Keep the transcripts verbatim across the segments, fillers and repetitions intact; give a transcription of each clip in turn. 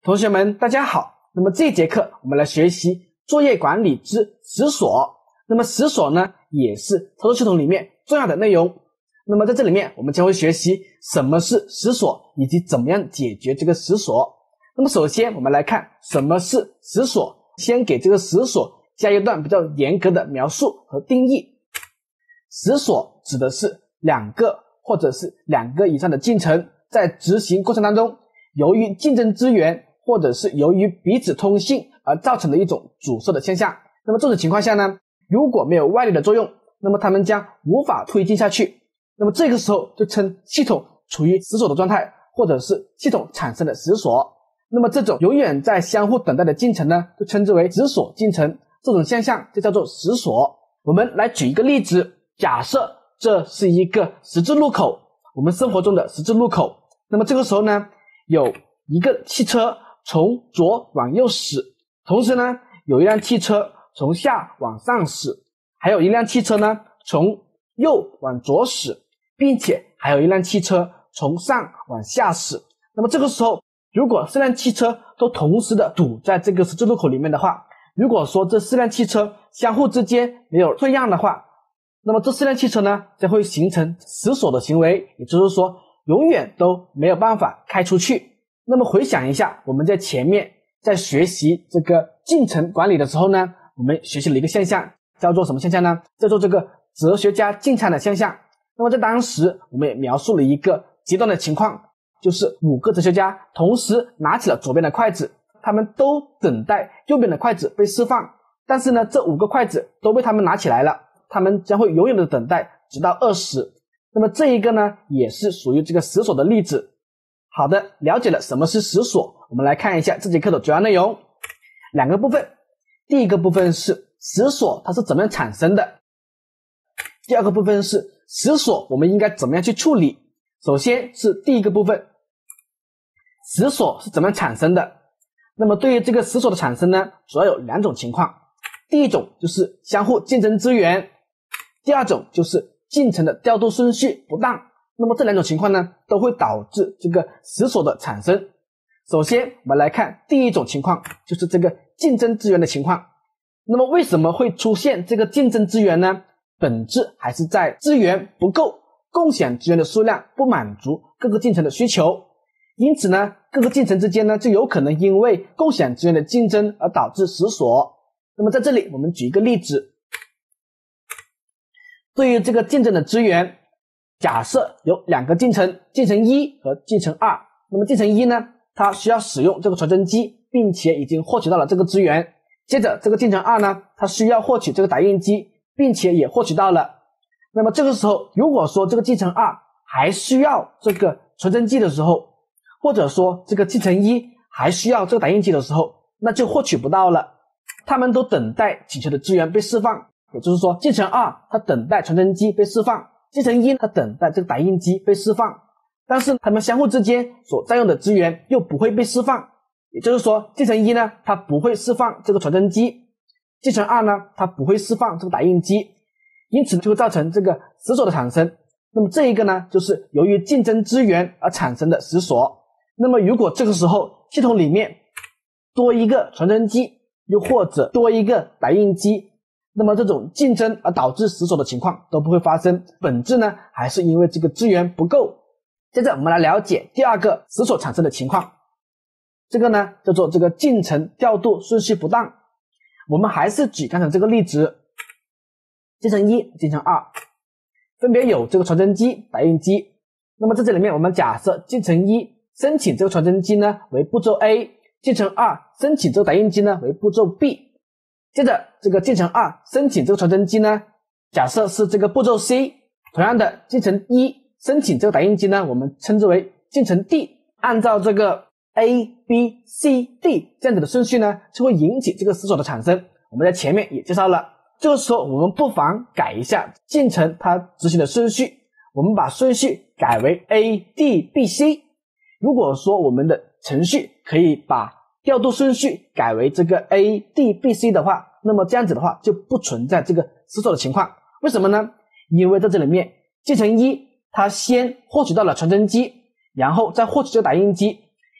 同学们大家好，那么这一节课我们来学习作业管理之实锁。那么实锁呢也是操作系统里面重要的内容。那么在这里面我们将会学习什么是实锁以及怎么样解决这个实锁。那么首先我们来看什么是实锁，先给这个实锁加一段比较严格的描述和定义。实锁指的是两个或者是两个以上的进程在执行过程当中，由于竞争资源或者是由于彼此通信而造成的一种阻塞的现象。那么这种情况下呢，如果没有外力的作用，那么它们将无法推进下去。那么这个时候就称系统处于实锁的状态，或者是系统产生的实锁。那么这种永远在相互等待的进程呢，就称之为直锁进程，这种现象就叫做实锁。我们来举一个例子，假设这是一个十字路口，我们生活中的十字路口。那么这个时候呢，有一个汽车从左往右驶，同时呢有一辆汽车从下往上驶，还有一辆汽车呢从右往左驶，并且还有一辆汽车从上往下驶。那么这个时候如果四辆汽车都同时的堵在这个十字路口里面的话，如果说这四辆汽车相互之间没有退让的话，那么这四辆汽车呢将会形成实锁的行为，也就是说永远都没有办法开出去。那么回想一下，我们在前面在学习这个进程管理的时候呢，我们学习了一个现象，叫做什么现象呢？叫做这个哲学家进餐的现象。那么在当时我们也描述了一个极端的情况，就是五个哲学家同时拿起了左边的筷子，他们都等待右边的筷子被释放，但是呢这五个筷子都被他们拿起来了，他们将会永远的等待直到饿死。那么这一个呢也是属于这个实锁的例子。好的，了解了什么是实锁，我们来看一下这节课的主要内容。两个部分，第一个部分是实锁它是怎么样产生的，第二个部分是实锁我们应该怎么样去处理。首先是第一个部分，实锁是怎么样产生的。那么对于这个实锁的产生呢，主要有两种情况。第一种就是相互竞争资源，第二种就是进程的调度顺序不当。那么这两种情况呢都会导致这个实锁的产生。首先我们来看第一种情况，就是这个竞争资源的情况。那么为什么会出现这个竞争资源呢？本质还是在资源不够，共享资源的数量不满足各个进程的需求。因此呢各个进程之间呢就有可能因为共享资源的竞争而导致实锁。那么在这里我们举一个例子，对于这个竞争的资源，假设有两个进程，进程一和进程二。那么进程一呢，它需要使用这个传真机，并且已经获取到了这个资源。接着这个进程二呢，它需要获取这个打印机，并且也获取到了。那么这个时候如果说这个进程二还需要这个传真机的时候，或者说这个进程一还需要这个打印机的时候，那就获取不到了。他们都等待请求的资源被释放，也就是说进程二它等待传真机被释放，进程一它等待这个打印机被释放，但是它们相互之间所占用的资源又不会被释放。也就是说进程一呢它不会释放这个传真机，进程二呢它不会释放这个打印机，因此就会造成这个实锁的产生。那么这一个呢就是由于竞争资源而产生的实锁。那么如果这个时候系统里面多一个传真机，又或者多一个打印机，那么这种竞争而导致实锁的情况都不会发生，本质呢还是因为这个资源不够。接着我们来了解第二个实锁产生的情况，这个呢叫做这个进程调度顺序不当。我们还是举刚才这个例子，进程一进程二分别有这个传真机打印机。那么在这里面我们假设进程一申请这个传真机呢为步骤 A， 进程二申请这个打印机呢为步骤 B。 接着这个进程二申请这个传真机呢假设是这个步骤 C， 同样的进程一申请这个打印机呢我们称之为进程 D。 按照这个 A B C D 这样子的顺序呢就会引起这个实锁的产生。我们在前面也介绍了，这个时候我们不妨改一下进程它执行的顺序，我们把顺序改为 A D B C。 如果说我们的程序可以把调度顺序改为这个 A D B C 的话，那么这样子的话就不存在这个实锁的情况。为什么呢？因为在这里面进程一它先获取到了传真机，然后再获取这个打印机，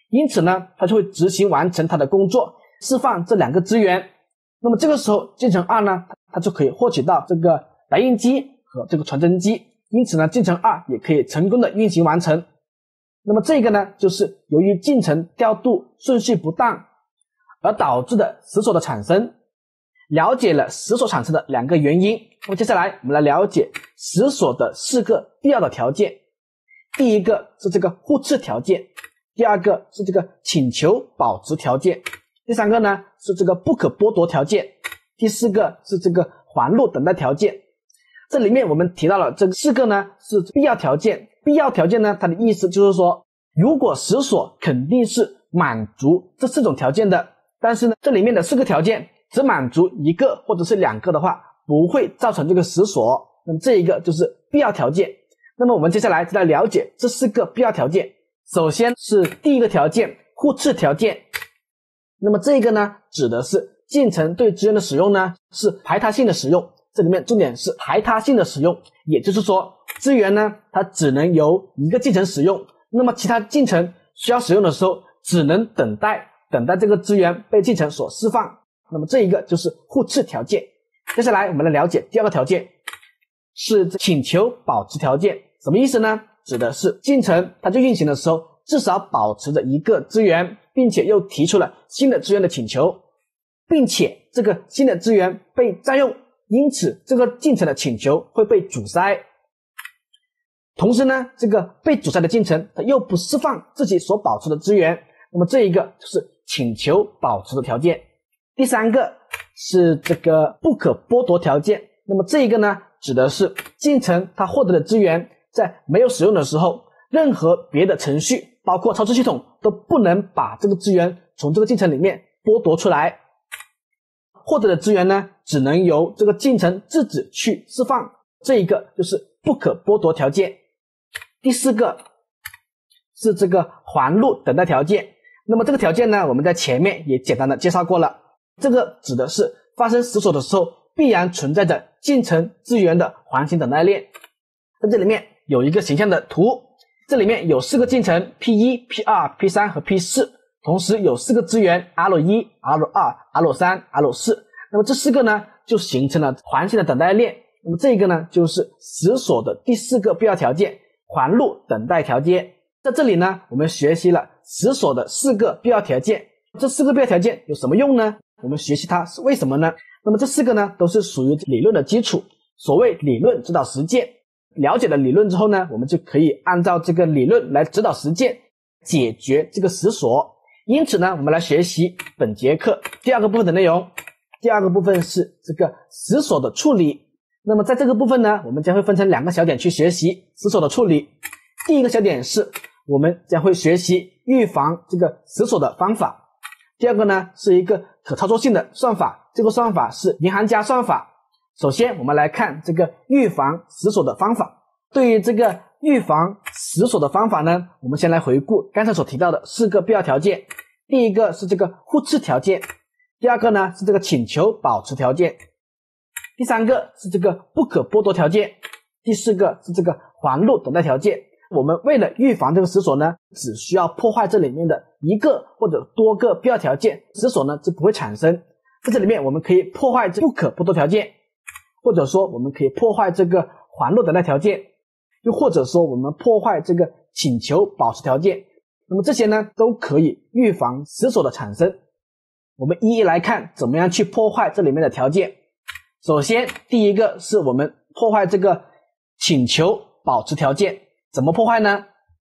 因此呢，它就会执行完成它的工作，释放这两个资源。那么这个时候进程二呢，它就可以获取到这个打印机和这个传真机，因此呢，进程二也可以成功的运行完成。那么这个呢，就是由于进程调度顺序不当而导致的死锁的产生。了解了死锁产生的两个原因，那么接下来我们来了解死锁的四个必要的条件。第一个是这个互斥条件，第二个是这个请求保持条件，第三个呢是这个不可剥夺条件，第四个是这个还路等待条件。这里面我们提到了这四个呢是必要条件。必要条件呢，它的意思就是说，如果死锁肯定是满足这四种条件的，但是呢这里面的四个条件只满足一个或者是两个的话，不会造成这个死锁，那么这一个就是必要条件。那么我们接下来就来了解这四个必要条件。首先是第一个条件，互斥条件。那么这个呢指的是进程对资源的使用呢是排他性的使用，这里面重点是排他性的使用，也就是说资源呢它只能由一个进程使用，那么其他进程需要使用的时候只能等待等待这个资源被进程所释放，那么这一个就是互斥条件。接下来我们来了解第二个条件，是请求保持条件。什么意思呢？指的是进程它在运行的时候至少保持着一个资源，并且又提出了新的资源的请求，并且这个新的资源被占用，因此这个进程的请求会被阻塞。同时呢，这个被阻塞的进程它又不释放自己所保持的资源，那么这一个就是请求保持的条件。第三个是这个不可剥夺条件。那么这一个呢指的是进程它获得的资源在没有使用的时候，任何别的程序包括操作系统都不能把这个资源从这个进程里面剥夺出来，获得的资源呢只能由这个进程自己去释放，这一个就是不可剥夺条件。第四个是这个还路等待条件。那么这个条件呢我们在前面也简单的介绍过了，这个指的是发生死锁的时候必然存在着进程资源的环形等待链。在这里面有一个形象的图，这里面有四个进程 P 一、P 二、P 三 和 P 四， 同时有四个资源 R 一、R 二、R 三、R 四， 那么这四个呢就形成了环形的等待链。那么这个呢就是死锁的第四个必要条件，还路等待条件。在这里呢我们学习了死锁的四个必要条件。这四个必要条件有什么用呢？我们学习它是为什么呢？那么这四个呢都是属于理论的基础，所谓理论指导实践。了解了理论之后呢，我们就可以按照这个理论来指导实践，解决这个死锁。因此呢我们来学习本节课第二个部分的内容。第二个部分是这个死锁的处理。那么在这个部分呢我们将会分成两个小点去学习死锁的处理。第一个小点是我们将会学习预防这个死锁的方法。第二个呢是一个可操作性的算法，这个算法是银行家算法。首先我们来看这个预防死锁的方法。对于这个预防死锁的方法呢，我们先来回顾刚才所提到的四个必要条件。第一个是这个互斥条件，第二个呢是这个请求保持条件，第三个是这个不可剥夺条件，第四个是这个还路等待条件。我们为了预防这个死锁呢，只需要破坏这里面的一个或者多个必要条件，死锁呢就不会产生。在这里面我们可以破坏这不可剥夺条件，或者说我们可以破坏这个还路等待条件，又或者说我们破坏这个请求保持条件。那么这些呢都可以预防死锁的产生。我们一一来看怎么样去破坏这里面的条件。首先第一个是我们破坏这个请求保持条件。怎么破坏呢？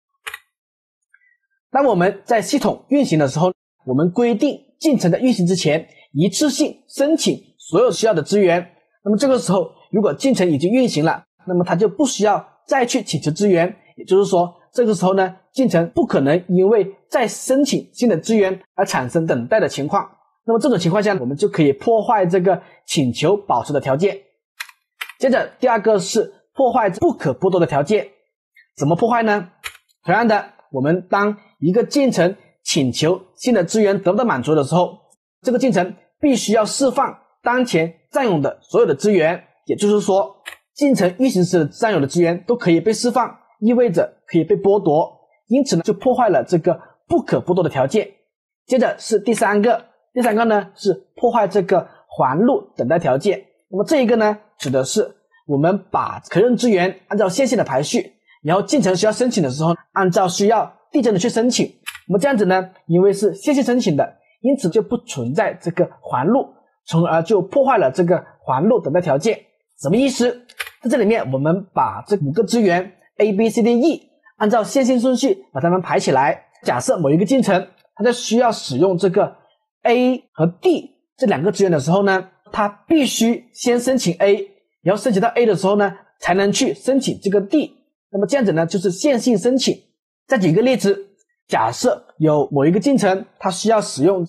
当我们在系统运行的时候，我们规定进程在运行之前一次性申请所有需要的资源。那么这个时候如果进程已经运行了，那么它就不需要再去请求资源，也就是说这个时候呢进程不可能因为再申请新的资源而产生等待的情况。那么这种情况下我们就可以破坏这个请求保持的条件。接着第二个是破坏不可剥夺的条件。怎么破坏呢？同样的，我们当一个进程请求新的资源得不到满足的时候，这个进程必须要释放当前占有的所有的资源，也就是说进程运行时占有的资源都可以被释放，意味着可以被剥夺，因此呢就破坏了这个不可剥夺的条件。接着是第三个，第三个呢是破坏这个环路等待条件。那么这一个呢指的是我们把可用资源按照线性的排序，然后进程需要申请的时候按照需要递增的去申请。那么这样子呢，因为是线性申请的，因此就不存在这个环路，从而就破坏了这个环路等待条件。什么意思？在这里面我们把这五个资源 A B C D E 按照线性顺序把它们排起来。假设某一个进程它在需要使用这个 A 和 D 这两个资源的时候呢，它必须先申请 A， 然后申请到 A 的时候呢才能去申请这个 D。 那么这样子呢就是线性申请。再举一个例子，假设有某一个进程它需要使用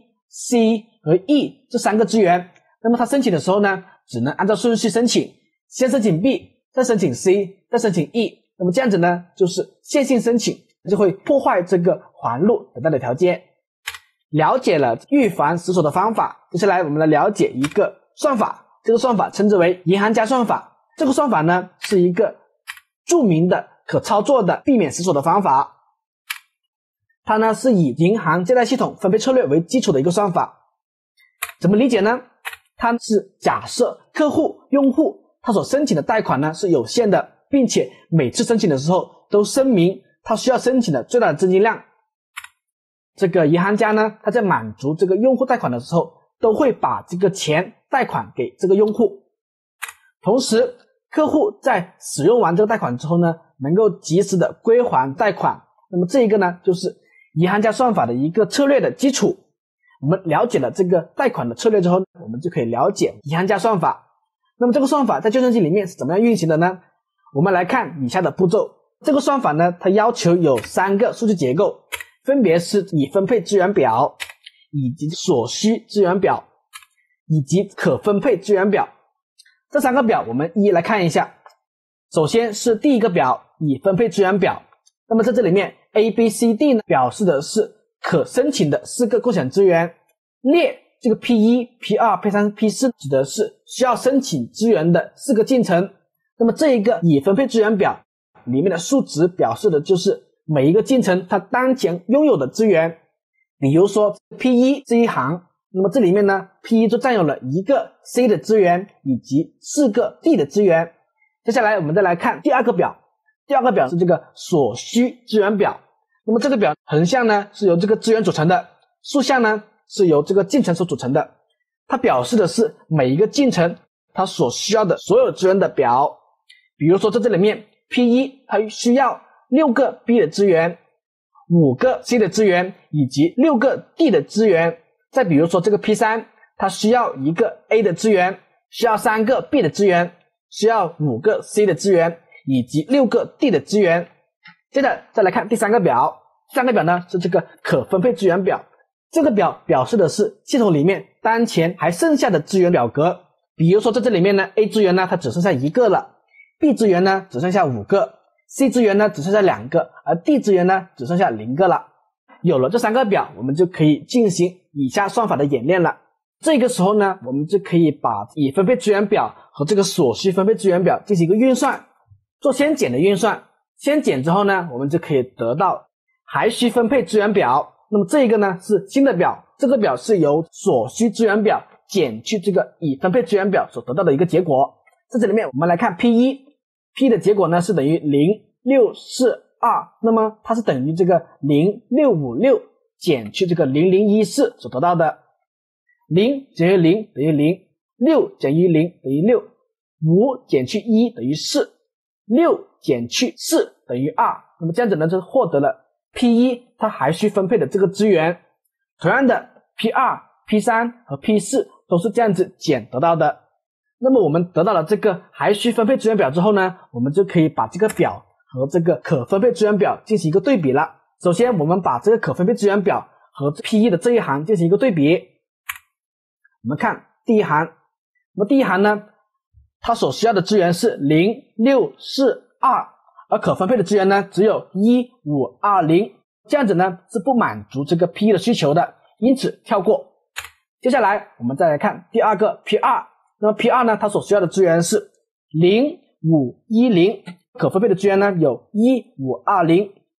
B、C 和 E 这三个资源，那么它申请的时候呢只能按照顺序申请，先申请 B， 再申请 C， 再申请 E。 那么这样子呢就是线性申请，就会破坏这个环路等待的条件。了解了预防死锁的方法，接下来我们来了解一个算法，这个算法称之为银行家算法。这个算法呢是一个著名的可操作的避免死锁的方法，它呢是以银行借贷系统分配策略为基础的一个算法。怎么理解呢？它是假设客户用户他所申请的贷款呢是有限的，并且每次申请的时候都声明他需要申请的最大的资金量。这个银行家呢他在满足这个用户贷款的时候都会把这个钱贷款给这个用户，同时客户在使用完这个贷款之后呢能够及时的归还贷款。那么这一个呢就是银行家算法的一个策略的基础。我们了解了这个贷款的策略之后，我们就可以了解银行家算法。那么这个算法在计算机里面是怎么样运行的呢？我们来看以下的步骤。这个算法呢它要求有三个数据结构，分别是已分配资源表，以及所需资源表，以及可分配资源表。这三个表我们一一来看一下。首先是第一个表，已分配资源表。那么在这里面 A B C D 呢表示的是可申请的四个共享资源，列这个 P 一 P 二 P 三 P 四 指的是需要申请资源的四个进程。那么这一个已分配资源表里面的数值表示的就是每一个进程它当前拥有的资源。比如说 P 一 这一行，那么这里面呢 P 一 就占有了一个 C 的资源以及四个 D 的资源。接下来我们再来看第二个表，第二个表是这个所需资源表。那么这个表横向呢是由这个资源组成的，竖向呢是由这个进程所组成的。它表示的是每一个进程它所需要的所有资源的表。比如说在这里面 P 一 它需要六个 B 的资源，五个 C 的资源以及六个 D 的资源。再比如说这个 P 三 它需要一个 A 的资源，需要三个 B 的资源，需要五个 C 的资源以及六个 D 的资源。接着再来看第三个表，第三个表呢是这个可分配资源表。这个表表示的是系统里面当前还剩下的资源表格。比如说在这里面呢 A 资源呢它只剩下一个了， B 资源呢只剩下五个， C 资源呢只剩下两个，而 D 资源呢只剩下零个了。有了这三个表，我们就可以进行以下算法的演练了。这个时候呢我们就可以把已分配资源表和这个所需分配资源表进行一个运算，做先减的运算。先减之后呢我们就可以得到还需分配资源表。那么这一个呢是新的表，这个表是由所需资源表减去这个已分配资源表所得到的一个结果。在这里面我们来看 P 一， P 的结果呢是等于零、六、四、二，那么它是等于这个零、六、五、六减去这个零、零、一、四所得到的。零减于零等于零，六减于零等于六，五减去一等于四，六减去四等于二。那么这样子呢就获得了 P 一 它还需分配的这个资源。同样的 P 二、P 三 和 P 四 都是这样子减得到的。那么我们得到了这个还需分配资源表之后呢，我们就可以把这个表和这个可分配资源表进行一个对比了。首先我们把这个可分配资源表和 P 一 的这一行进行一个对比。我们看第一行，那么第一行呢它所需要的资源是零、六、四、二，而可分配的资源呢只有一、五、二、零，这样子呢是不满足这个 P 一 的需求的，因此跳过。接下来我们再来看第二个 P 二， 那么 P 二 呢它所需要的资源是零、五、一、零，可分配的资源呢有一、五、二、零，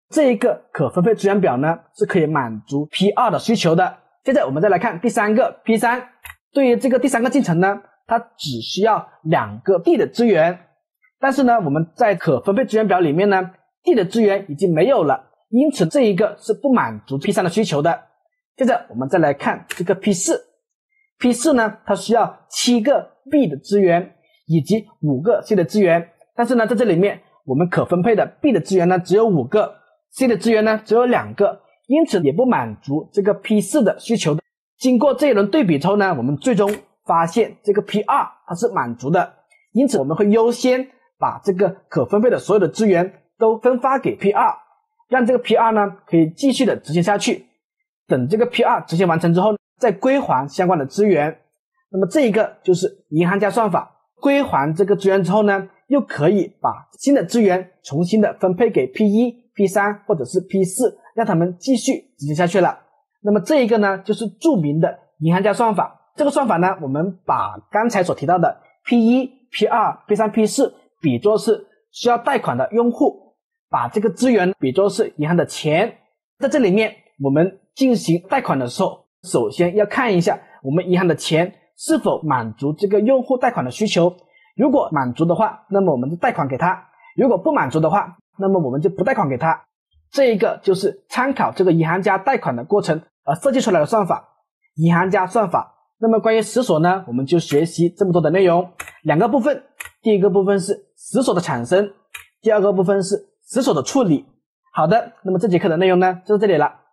这一个可分配资源表呢是可以满足 P 二 的需求的。接着我们再来看第三个 P 三， 对于这个第三个进程呢，它只需要两个 D 的资源，但是呢我们在可分配资源表里面呢 D 的资源已经没有了，因此这一个是不满足 P 三 的需求的。接着我们再来看这个 P 四， P 四 呢它需要七个 B 的资源以及五个 C 的资源，但是呢在这里面我们可分配的 B 的资源呢只有五个， C 的资源呢只有两个，因此也不满足这个 P 四 的需求的。经过这一轮对比之后呢，我们最终发现这个 P 二 它是满足的，因此我们会优先把这个可分配的所有的资源都分发给 P 二， 让这个 P 二 呢可以继续的执行下去，等这个 P 二 执行完成之后再归还相关的资源。那么这一个就是银行家算法，归还这个资源之后呢，又可以把新的资源重新的分配给 P 一、P 三 或者是 P 四， 让他们继续执行下去了。那么这一个呢就是著名的银行家算法。这个算法呢，我们把刚才所提到的 P 一、P 二、P 三、P 四 比作是需要贷款的用户，把这个资源比作是银行的钱。在这里面我们进行贷款的时候，首先要看一下我们银行的钱是否满足这个用户贷款的需求，如果满足的话，那么我们就贷款给他，如果不满足的话，那么我们就不贷款给他。这一个就是参考这个银行家贷款的过程而设计出来的算法，银行家算法。那么关于实锁呢，我们就学习这么多的内容，两个部分，第一个部分是实锁的产生，第二个部分是实锁的处理。好的，那么这节课的内容呢就到这里了。